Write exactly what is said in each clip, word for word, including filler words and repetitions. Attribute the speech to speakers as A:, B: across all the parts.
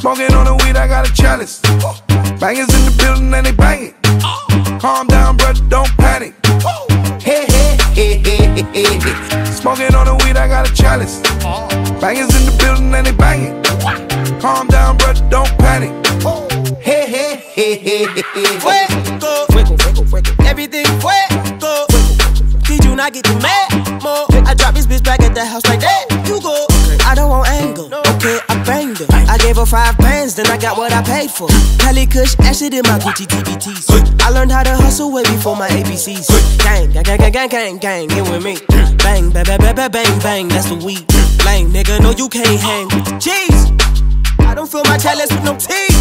A: Smoking on the weed, I got a chalice. Bangers in the building and they banging. Calm down, brother, don't panic. Hey, hey, hey, hey, hey, hey. Smoking on the weed, I got a chalice. Bangers in the building and they banging. Calm down, brother, don't panic. Hey, hey, hey, hey, hey.
B: Fuego, fuego, fuego, fuego. Everything fuego. Did you not get the memo? I drop this bitch back at the house like that. You go. I don't want anger. Okay, I banged her. I gave her five bands, then I got what I paid for. Cali Kush, acid in my Gucci T B Ts. I learned how to hustle way before my A B Cs. Gang, gang, gang, gang, gang, gang, gang, get with me. Bang, bang, bang, bang, bang, bang, that's the weed. Lame nigga, no you can't hang with the cheese. I don't fill my chalice with no tea.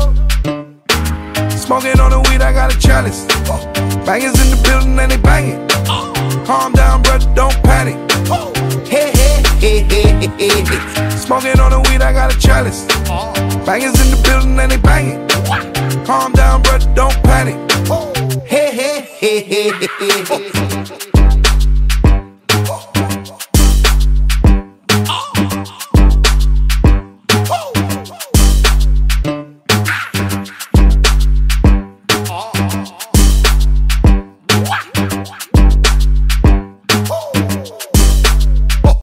A: Smoking on the weed, I got a chalice. Bangers in the building and they banging. Calm down, brother, don't panic. Hey, hey, hey, hey, hey, hey. Smoking on the weed, I got a chalice. Bangers in the building and they banging. Calm down, brother, don't panic. Hey, hey, hey, hey, hey, hey.